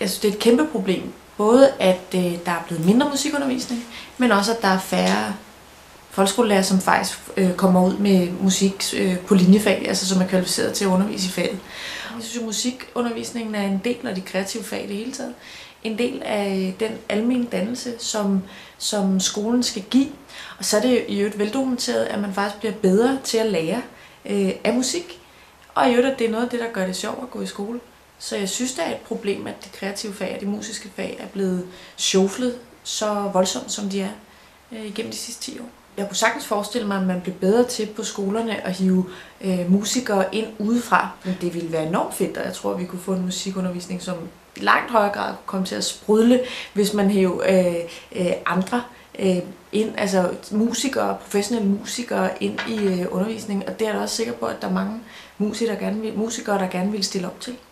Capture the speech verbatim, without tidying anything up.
Jeg synes, det er et kæmpe problem. Både at øh, der er blevet mindre musikundervisning, men også at der er færre folkeskolelærer, som faktisk øh, kommer ud med musik øh, på linjefag, altså som er kvalificeret til at undervise i faget. Jeg synes, at musikundervisningen er en del af de kreative fag i det hele taget. En del af den almene dannelse, som, som skolen skal give. Og så er det i øvrigt veldokumenteret, at man faktisk bliver bedre til at lære øh, af musik. Og i øvrigt, at det er noget af det, der gør det sjovt at gå i skole. Så jeg synes, det er et problem, at de kreative fag og de musiske fag er blevet sjoflet så voldsomt, som de er øh, igennem de sidste ti år. Jeg kunne sagtens forestille mig, at man blev bedre til på skolerne at hive øh, musikere ind udefra. Men det ville være enormt fedt, og jeg tror, at vi kunne få en musikundervisning, som i langt højere grad kunne komme til at sprudle, hvis man hævde øh, øh, andre øh, ind, altså musikere, professionelle musikere ind i øh, undervisningen. Og det er jeg da også sikker på, at der er mange musikere, der gerne vil, musikere, der gerne vil stille op til.